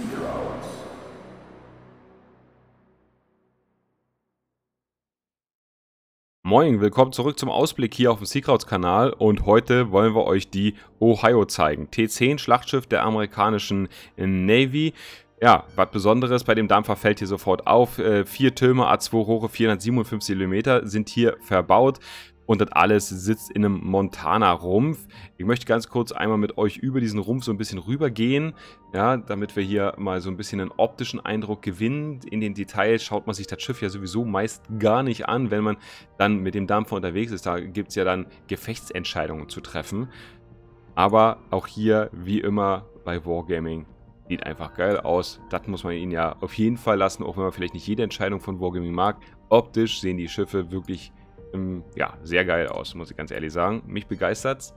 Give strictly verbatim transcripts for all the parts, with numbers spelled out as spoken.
Moin, willkommen zurück zum Ausblick hier auf dem Seakrauts-Kanal und heute wollen wir euch die Ohio zeigen. T zehn Schlachtschiff der amerikanischen Navy. Ja, was Besonderes bei dem Dampfer fällt hier sofort auf. Äh, vier Türme, A zwei Rohre, vierhundertsiebenundfünfzig Millimeter sind hier verbaut. Und das alles sitzt in einem Montana-Rumpf. Ich möchte ganz kurz einmal mit euch über diesen Rumpf so ein bisschen rübergehen, ja, damit wir hier mal so ein bisschen einen optischen Eindruck gewinnen. In den Details schaut man sich das Schiff ja sowieso meist gar nicht an, wenn man dann mit dem Dampfer unterwegs ist. Da gibt es ja dann Gefechtsentscheidungen zu treffen. Aber auch hier, wie immer bei Wargaming, sieht einfach geil aus. Das muss man ihnen ja auf jeden Fall lassen, auch wenn man vielleicht nicht jede Entscheidung von Wargaming mag. Optisch sehen die Schiffe wirklich ja, sehr geil aus, muss ich ganz ehrlich sagen. Mich begeistert's.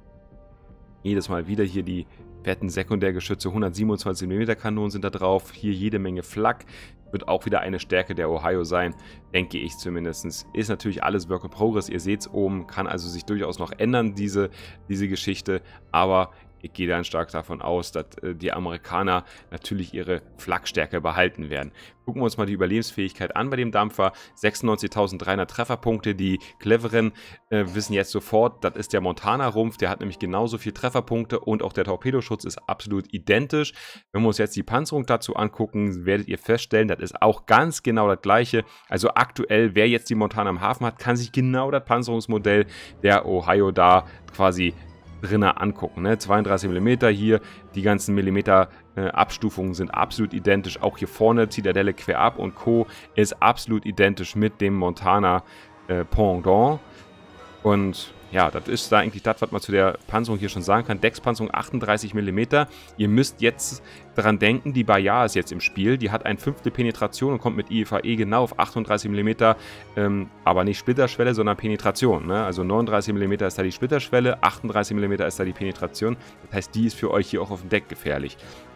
Jedes Mal wieder hier die fetten Sekundärgeschütze, hundertsiebenundzwanzig Millimeter Kanonen sind da drauf. Hier jede Menge Flak. Wird auch wieder eine Stärke der Ohio sein, denke ich zumindest. Ist natürlich alles Work in Progress, ihr seht es oben, kann also sich durchaus noch ändern, diese, diese Geschichte. Aber ich gehe dann stark davon aus, dass äh, die Amerikaner natürlich ihre Flakstärke behalten werden. Gucken wir uns mal die Überlebensfähigkeit an bei dem Dampfer. sechsundneunzigtausenddreihundert Trefferpunkte. Die Cleveren äh, wissen jetzt sofort, das ist der Montana-Rumpf. Der hat nämlich genauso viele Trefferpunkte und auch der Torpedoschutz ist absolut identisch. Wenn wir uns jetzt die Panzerung dazu angucken, werdet ihr feststellen, das ist auch ganz genau das gleiche. Also aktuell, wer jetzt die Montana im Hafen hat, kann sich genau das Panzerungsmodell der Ohio da quasi drinnen angucken. Ne? zweiunddreißig Millimeter hier, die ganzen Millimeter äh, Abstufungen sind absolut identisch. Auch hier vorne Zitadelle quer ab und Co. ist absolut identisch mit dem Montana äh, Pendant. Und ja, das ist da eigentlich das, was man zu der Panzerung hier schon sagen kann. Deckspanzerung achtunddreißig Millimeter. Ihr müsst jetzt daran denken, die Bayard ist jetzt im Spiel. Die hat ein Fünftel Penetration und kommt mit I F A E genau auf achtunddreißig Millimeter. Ähm, aber nicht Splitterschwelle, sondern Penetration. Ne? Also neununddreißig Millimeter ist da die Splitterschwelle, achtunddreißig Millimeter ist da die Penetration. Das heißt, die ist für euch hier auch auf dem Deck gefährlich.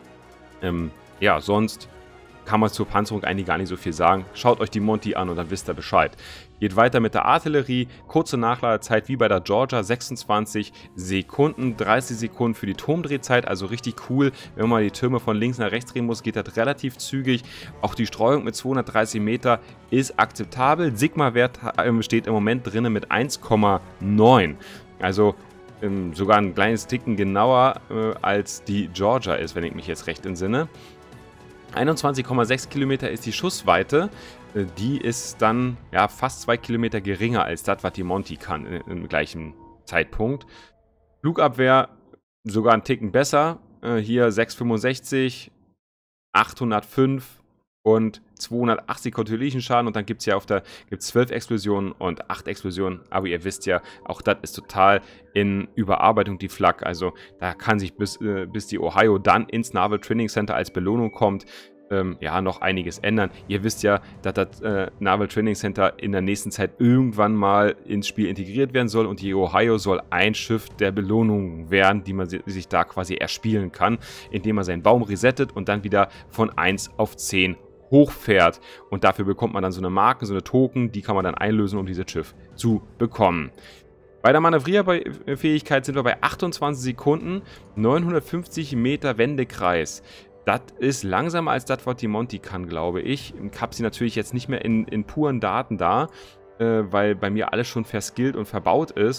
Ähm, ja, sonst kann man zur Panzerung eigentlich gar nicht so viel sagen. Schaut euch die Monty an und dann wisst ihr Bescheid. Geht weiter mit der Artillerie. Kurze Nachladezeit wie bei der Georgia, sechsundzwanzig Sekunden, dreißig Sekunden für die Turmdrehzeit, also richtig cool. Wenn man die Türme von links nach rechts drehen muss, geht das relativ zügig. Auch die Streuung mit zweihundertdreißig Meter ist akzeptabel. Sigma-Wert steht im Moment drinnen mit eins Komma neun. Also ähm, sogar ein kleines Ticken genauer äh, als die Georgia ist, wenn ich mich jetzt recht entsinne. einundzwanzig Komma sechs Kilometer ist die Schussweite. Die ist dann ja fast zwei Kilometer geringer als das, was die Monty kann im gleichen Zeitpunkt. Flugabwehr sogar einen Ticken besser. Hier sechshundertfünfundsechzig, achthundertfünf und zweihundertachtzig kontinuierlichen Schaden. Und dann gibt es ja auf der gibt's zwölf Explosionen und acht Explosionen. Aber ihr wisst ja, auch das ist total in Überarbeitung, die Flak. Also da kann sich bis, äh, bis die Ohio dann ins Naval Training Center als Belohnung kommt, ähm, ja, noch einiges ändern. Ihr wisst ja, dass das äh, Naval Training Center in der nächsten Zeit irgendwann mal ins Spiel integriert werden soll. Und die Ohio soll ein Schiff der Belohnung werden, die man sich da quasi erspielen kann, indem man seinen Baum resettet und dann wieder von eins auf zehn hochfährt. Und dafür bekommt man dann so eine Marke, so eine Token, die kann man dann einlösen, um dieses Schiff zu bekommen. Bei der Manövrierfähigkeit sind wir bei achtundzwanzig Sekunden, neunhundertfünfzig Meter Wendekreis. Das ist langsamer als das, was die Monty kann, glaube ich. Ich habe sie natürlich jetzt nicht mehr in, in puren Daten da, äh, weil bei mir alles schon verskillt und verbaut ist.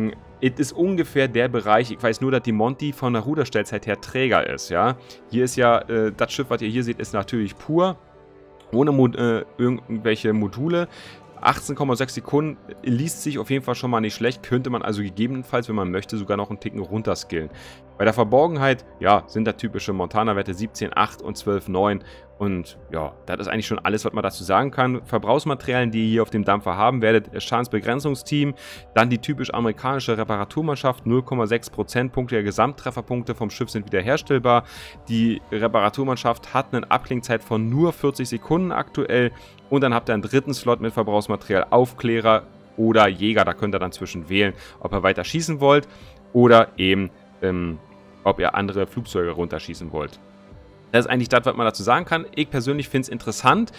Es ist ungefähr der Bereich, ich weiß nur, dass die Monty von der Ruderstellzeit her träger ist, ja. Hier ist ja, äh, das Schiff, was ihr hier seht, ist natürlich pur, ohne Mod äh, irgendwelche Module. achtzehn Komma sechs Sekunden liest sich auf jeden Fall schon mal nicht schlecht, könnte man also gegebenenfalls, wenn man möchte, sogar noch einen Ticken runterskillen. Bei der Verborgenheit, ja, sind da typische Montana-Werte siebzehn Komma acht und zwölf Komma neun und ja, das ist eigentlich schon alles, was man dazu sagen kann. Verbrauchsmaterialien, die ihr hier auf dem Dampfer haben werdet, Schadensbegrenzungsteam, dann die typisch amerikanische Reparaturmannschaft, null Komma sechs Prozentpunkte der Gesamttrefferpunkte vom Schiff sind wiederherstellbar. Die Reparaturmannschaft hat eine Abklingzeit von nur vierzig Sekunden aktuell und dann habt ihr einen dritten Slot mit Verbrauchsmaterial, Aufklärer oder Jäger, da könnt ihr dann zwischen wählen, ob ihr weiter schießen wollt oder eben ähm, ob ihr andere Flugzeuge runterschießen wollt. Das ist eigentlich das, was man dazu sagen kann. Ich persönlich finde es interessant.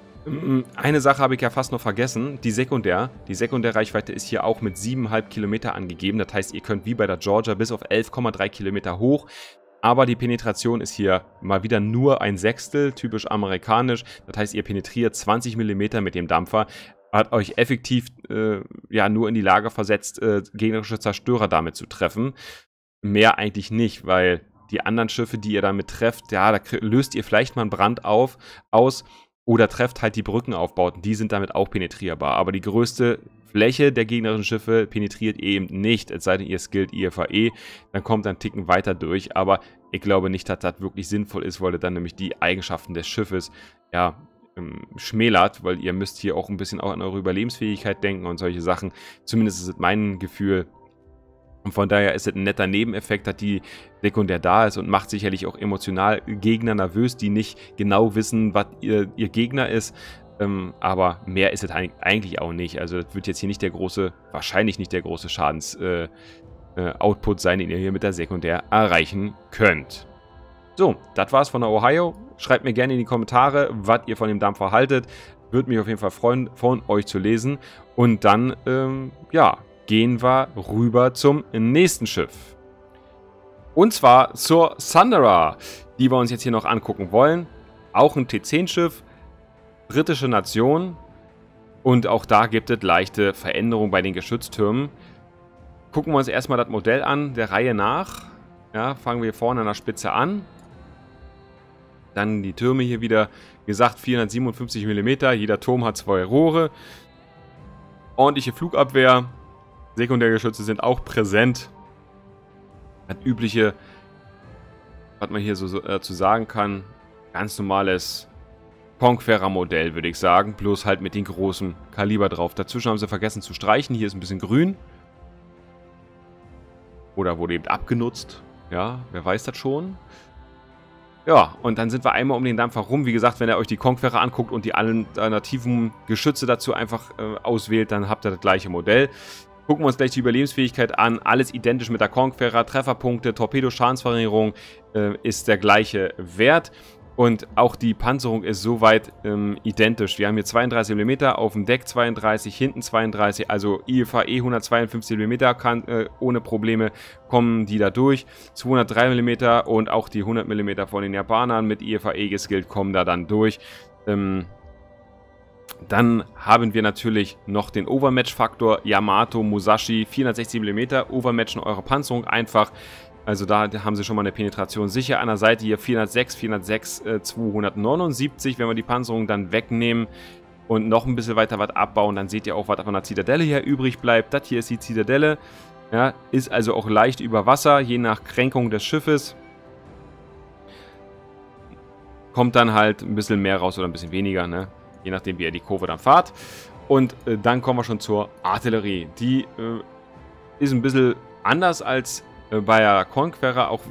Eine Sache habe ich ja fast noch vergessen, die Sekundär. Die Sekundärreichweite ist hier auch mit sieben Komma fünf Kilometer angegeben. Das heißt, ihr könnt wie bei der Georgia bis auf elf Komma drei Kilometer hoch. Aber die Penetration ist hier mal wieder nur ein Sechstel, typisch amerikanisch. Das heißt, ihr penetriert zwanzig Millimeter mit dem Dampfer, hat euch effektiv äh, ja nur in die Lage versetzt, äh, gegnerische Zerstörer damit zu treffen. Mehr eigentlich nicht, weil die anderen Schiffe, die ihr damit trefft, ja, da löst ihr vielleicht mal einen Brand auf, aus oder trefft halt die Brückenaufbauten. Die sind damit auch penetrierbar. Aber die größte Fläche der gegnerischen Schiffe penetriert ihr eben nicht, es sei denn, ihr skillt I F A E, dann kommt ein Ticken weiter durch. Aber ich glaube nicht, dass das wirklich sinnvoll ist, weil ihr dann nämlich die Eigenschaften des Schiffes, ja, schmälert, weil ihr müsst hier auch ein bisschen auch an eure Überlebensfähigkeit denken und solche Sachen. Zumindest ist es mein Gefühl. Und von daher ist es ein netter Nebeneffekt, dass die sekundär da ist und macht sicherlich auch emotional Gegner nervös, die nicht genau wissen, was ihr, ihr Gegner ist. Ähm, aber mehr ist es eigentlich auch nicht. Also das wird jetzt hier nicht der große, wahrscheinlich nicht der große Schadens-Output äh, äh, sein, den ihr hier mit der Sekundär erreichen könnt. So, das war's von der Ohio. Schreibt mir gerne in die Kommentare, was ihr von dem Dampfer haltet. Würde mich auf jeden Fall freuen, von euch zu lesen. Und dann, ähm, ja, gehen wir rüber zum nächsten Schiff. Und zwar zur Thunderer, die wir uns jetzt hier noch angucken wollen. Auch ein T zehn Schiff, britische Nation. Und auch da gibt es leichte Veränderungen bei den Geschütztürmen. Gucken wir uns erstmal das Modell an, der Reihe nach. Ja, fangen wir vorne an der Spitze an. Dann die Türme hier wieder, wie gesagt, vierhundertsiebenundfünfzig Millimeter. Jeder Turm hat zwei Rohre. Ordentliche Flugabwehr. Sekundärgeschütze sind auch präsent. Das übliche, was man hier so, so dazu sagen kann, ganz normales Conqueror-Modell, würde ich sagen. Bloß halt mit den großen Kaliber drauf. Dazwischen haben sie vergessen zu streichen. Hier ist ein bisschen grün. Oder wurde eben abgenutzt. Ja, wer weiß das schon. Ja, und dann sind wir einmal um den Dampfer rum. Wie gesagt, wenn ihr euch die Conqueror anguckt und die alternativen Geschütze dazu einfach äh, auswählt, dann habt ihr das gleiche Modell. Gucken wir uns gleich die Überlebensfähigkeit an. Alles identisch mit der Conqueror. Trefferpunkte, Torpedo-Schadensverringerung äh, ist der gleiche Wert. Und auch die Panzerung ist soweit ähm, identisch. Wir haben hier zweiunddreißig Millimeter, auf dem Deck zweiunddreißig, hinten zweiunddreißig. Also I F A E hundertzweiundfünfzig Millimeter kann äh, ohne Probleme kommen die da durch. zweihundertdrei Millimeter und auch die hundert Millimeter von den Japanern mit I F A E geskillt kommen da dann durch. Ähm, Dann haben wir natürlich noch den Overmatch-Faktor Yamato Musashi vierhundertsechzig Millimeter. Overmatchen eure Panzerung einfach. Also da haben sie schon mal eine Penetration sicher. An der Seite hier vierhundertsechs, vierhundertsechs, äh, zweihundertneunundsiebzig. Wenn wir die Panzerung dann wegnehmen und noch ein bisschen weiter was abbauen, dann seht ihr auch, was von der Zitadelle hier übrig bleibt. Das hier ist die Zitadelle. Ja, ist also auch leicht über Wasser, je nach Kränkung des Schiffes. Kommt dann halt ein bisschen mehr raus oder ein bisschen weniger, ne? Je nachdem, wie ihr die Kurve dann fahrt. Und äh, dann kommen wir schon zur Artillerie. Die äh, ist ein bisschen anders als äh, bei der Conqueror. Auch,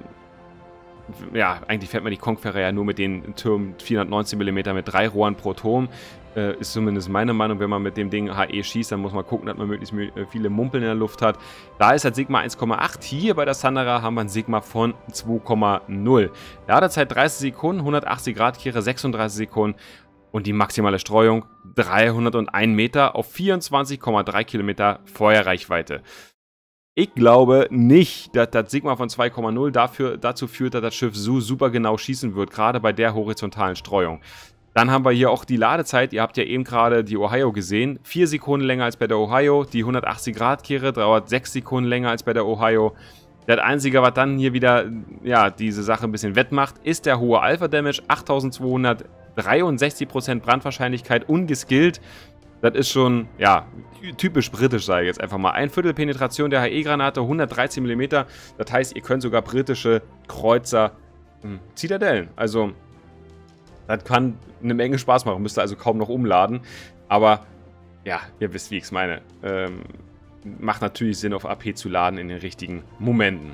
äh, ja, eigentlich fährt man die Conqueror ja nur mit den Türmen vierhundertneunzig Millimeter mit drei Rohren pro Turm. Äh, ist zumindest meine Meinung. Wenn man mit dem Ding H E schießt, dann muss man gucken, dass man möglichst viele Mumpeln in der Luft hat. Da ist halt Sigma eins Komma acht. Hier bei der Thunderer haben wir ein Sigma von zwei Komma null. Ladezeit dreißig Sekunden, hundertachtzig Grad Kehre sechsunddreißig Sekunden. Und die maximale Streuung dreihunderteins Meter auf vierundzwanzig Komma drei Kilometer Feuerreichweite. Ich glaube nicht, dass das Sigma von zwei Komma null dafür, dazu führt, dass das Schiff so super genau schießen wird, gerade bei der horizontalen Streuung. Dann haben wir hier auch die Ladezeit. Ihr habt ja eben gerade die Ohio gesehen. vier Sekunden länger als bei der Ohio. Die hundertachtzig Grad Kehre dauert sechs Sekunden länger als bei der Ohio. Das Einzige, was dann hier wieder ja, diese Sache ein bisschen wettmacht, ist der hohe Alpha-Damage. achttausendzweihundertdreiundsechzig Prozent Brandwahrscheinlichkeit ungeskillt. Das ist schon, ja, typisch britisch, sage ich jetzt einfach mal. Ein Viertel Penetration der H E-Granate, hundertdreizehn Millimeter. Das heißt, ihr könnt sogar britische Kreuzer hm, Zitadellen. Also, das kann eine Menge Spaß machen. Müsst ihr also kaum noch umladen. Aber, ja, ihr wisst, wie ich es meine. Ähm, macht natürlich Sinn, auf A P zu laden in den richtigen Momenten.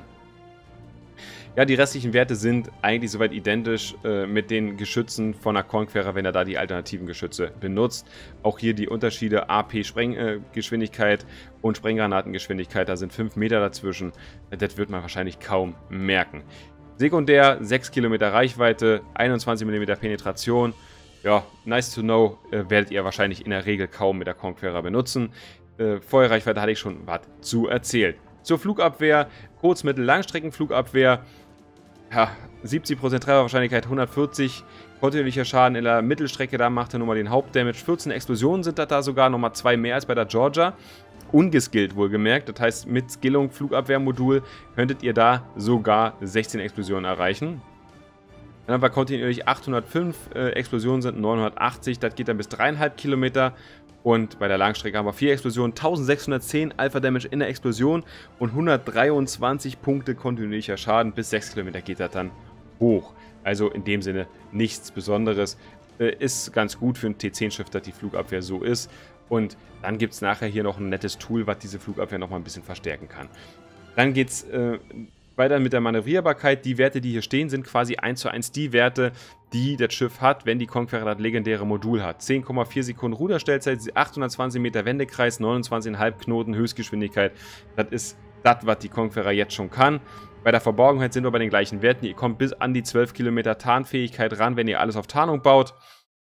Ja, die restlichen Werte sind eigentlich soweit identisch äh, mit den Geschützen von der Conqueror, wenn er da die alternativen Geschütze benutzt. Auch hier die Unterschiede A P-Sprenggeschwindigkeit äh, und Sprenggranatengeschwindigkeit, da sind fünf Meter dazwischen. Das wird man wahrscheinlich kaum merken. Sekundär, sechs Kilometer Reichweite, einundzwanzig Millimeter Penetration. Ja, nice to know, äh, werdet ihr wahrscheinlich in der Regel kaum mit der Conqueror benutzen. Äh, Feuerreichweite hatte ich schon was zu erzählt. Zur Flugabwehr, Kurz-, Mittel-, Langstreckenflugabwehr. ja, siebzig Prozent Trefferwahrscheinlichkeit, hundertvierzig kontinuierlicher Schaden in der Mittelstrecke, da macht er nochmal den Hauptdamage. vierzehn Explosionen sind das da sogar, nochmal zwei mehr als bei der Georgia. Ungeskillt wohlgemerkt, das heißt mit Skillung, Flugabwehrmodul könntet ihr da sogar sechzehn Explosionen erreichen. Dann haben wir kontinuierlich achthundertfünf, äh, Explosionen sind neunhundertachtzig, das geht dann bis dreieinhalb Kilometer. Und bei der Langstrecke haben wir vier Explosionen, eintausendsechshundertzehn Alpha Damage in der Explosion und hundertdreiundzwanzig Punkte kontinuierlicher Schaden. Bis sechs Kilometer geht das dann hoch. Also in dem Sinne nichts Besonderes. Äh, ist ganz gut für ein T zehn Schiff, dass die Flugabwehr so ist. Und dann gibt es nachher hier noch ein nettes Tool, was diese Flugabwehr nochmal ein bisschen verstärken kann. Dann geht es äh, weiter mit der Manövrierbarkeit. Die Werte, die hier stehen, sind quasi eins zu eins die Werte, die das Schiff hat, wenn die Conqueror das legendäre Modul hat. zehn Komma vier Sekunden Ruderstellzeit, achthundertzwanzig Meter Wendekreis, neunundzwanzig Komma fünf Knoten Höchstgeschwindigkeit. Das ist das, was die Conqueror jetzt schon kann. Bei der Verborgenheit sind wir bei den gleichen Werten. Ihr kommt bis an die zwölf Kilometer Tarnfähigkeit ran, wenn ihr alles auf Tarnung baut.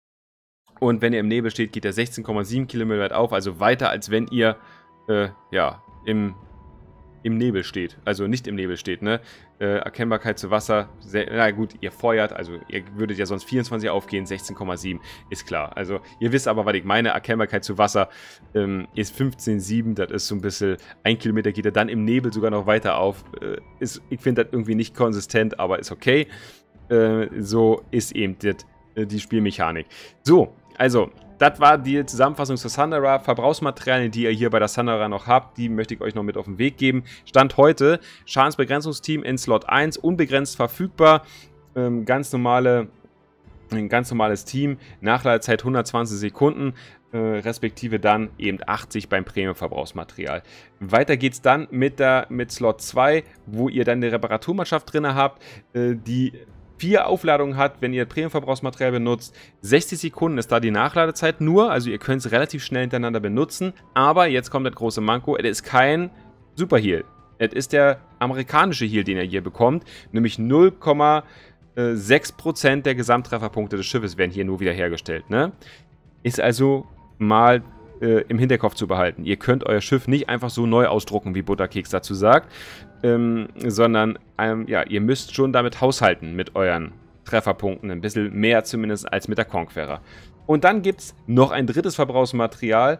Und wenn ihr im Nebel steht, geht der sechzehn Komma sieben Kilometer weit auf, also weiter, als wenn ihr äh, ja, im, im Nebel steht. Also nicht im Nebel steht, ne? Äh, Erkennbarkeit zu Wasser, sehr, na gut, ihr feuert, also ihr würdet ja sonst vierundzwanzig aufgehen, sechzehn Komma sieben, ist klar. Also ihr wisst aber, was ich meine, Erkennbarkeit zu Wasser ähm, ist fünfzehn Komma sieben, das ist so ein bisschen, ein Kilometer geht er dann im Nebel sogar noch weiter auf. Äh, ist, ich finde das irgendwie nicht konsistent, aber ist okay. Äh, so ist eben das, äh, die Spielmechanik. So. Also, das war die Zusammenfassung zur Thundera. Verbrauchsmaterialien, die ihr hier bei der Thundera noch habt, die möchte ich euch noch mit auf den Weg geben. Stand heute, Schadensbegrenzungsteam in Slot eins, unbegrenzt verfügbar. Ähm, ganz normale, ein ganz normales Team, Nachladezeit hundertzwanzig Sekunden, äh, respektive dann eben achtzig beim Premium-Verbrauchsmaterial. Weiter geht es dann mit, der, mit Slot zwei, wo ihr dann eine Reparaturmannschaft drin habt, äh, die vier Aufladungen hat, wenn ihr Premium-Verbrauchsmaterial benutzt. sechzig Sekunden ist da die Nachladezeit nur, also ihr könnt es relativ schnell hintereinander benutzen. Aber jetzt kommt das große Manko, es ist kein Super-Heal. Es ist der amerikanische Heal, den ihr hier bekommt, nämlich null Komma sechs Prozent der Gesamttrefferpunkte des Schiffes werden hier nur wiederhergestellt. Ne? Ist also mal äh, im Hinterkopf zu behalten. Ihr könnt euer Schiff nicht einfach so neu ausdrucken, wie Butterkeks dazu sagt. Ähm, sondern ähm, ja, ihr müsst schon damit haushalten, mit euren Trefferpunkten, ein bisschen mehr zumindest als mit der Conqueror. Und dann gibt es noch ein drittes Verbrauchsmaterial,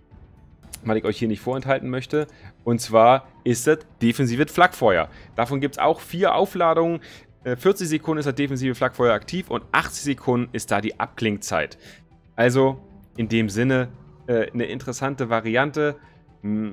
was ich euch hier nicht vorenthalten möchte, und zwar ist das defensives Flakfeuer. Davon gibt es auch vier Aufladungen, äh, vierzig Sekunden ist das defensive Flakfeuer aktiv und achtzig Sekunden ist da die Abklingzeit. Also in dem Sinne äh, eine interessante Variante, mh,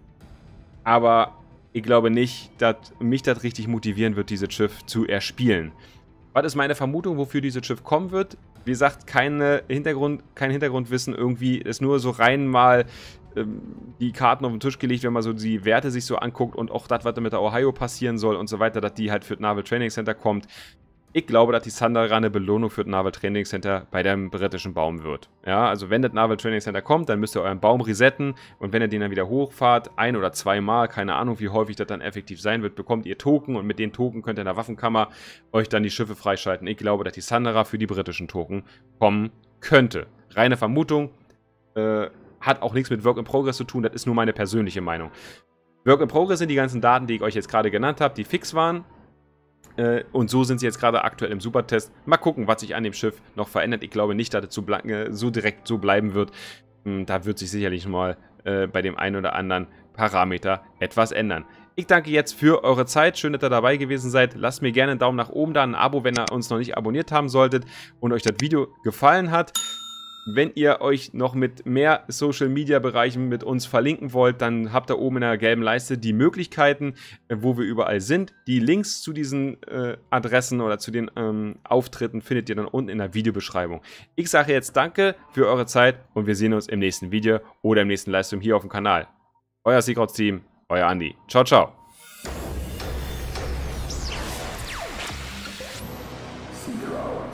aber ich glaube nicht, dass mich das richtig motivieren wird, dieses Schiff zu erspielen. Was ist meine Vermutung, wofür dieses Schiff kommen wird? Wie gesagt, keine Hintergrund, kein Hintergrundwissen irgendwie, ist nur so rein mal ähm, die Karten auf den Tisch gelegt, wenn man so die Werte sich so anguckt und auch das, was da mit der Ohio passieren soll und so weiter, dass die halt für das Naval Training Center kommt. Ich glaube, dass die Thundera eine Belohnung für das Naval Training Center bei dem britischen Baum wird. Ja, also wenn das Naval Training Center kommt, dann müsst ihr euren Baum resetten und wenn ihr den dann wieder hochfahrt, ein oder zweimal, keine Ahnung, wie häufig das dann effektiv sein wird, bekommt ihr Token und mit den Token könnt ihr in der Waffenkammer euch dann die Schiffe freischalten. Ich glaube, dass die Thundera für die britischen Token kommen könnte. Reine Vermutung, äh, hat auch nichts mit Work in Progress zu tun, das ist nur meine persönliche Meinung. Work in Progress sind die ganzen Daten, die ich euch jetzt gerade genannt habe, die fix waren. Und so sind sie jetzt gerade aktuell im Supertest. Mal gucken, was sich an dem Schiff noch verändert. Ich glaube nicht, dass es so direkt so bleiben wird. Da wird sich sicherlich mal äh, bei dem einen oder anderen Parameter etwas ändern. Ich danke jetzt für eure Zeit. Schön, dass ihr dabei gewesen seid. Lasst mir gerne einen Daumen nach oben da, ein Abo, wenn ihr uns noch nicht abonniert haben solltet und euch das Video gefallen hat. Wenn ihr euch noch mit mehr Social-Media-Bereichen mit uns verlinken wollt, dann habt ihr oben in der gelben Leiste die Möglichkeiten, wo wir überall sind. Die Links zu diesen äh, Adressen oder zu den ähm, Auftritten findet ihr dann unten in der Videobeschreibung. Ich sage jetzt danke für eure Zeit und wir sehen uns im nächsten Video oder im nächsten Livestream hier auf dem Kanal. Euer Seakrauts-Team, euer Andi. Ciao, ciao. Seakraut.